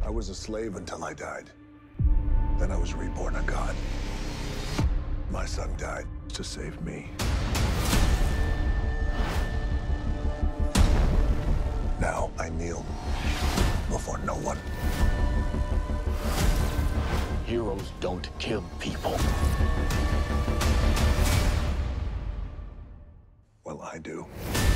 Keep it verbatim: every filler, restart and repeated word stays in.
I was a slave until I died. Then I was reborn a god. My son died to save me. Now I kneel before no one. Heroes don't kill people. Well, I do.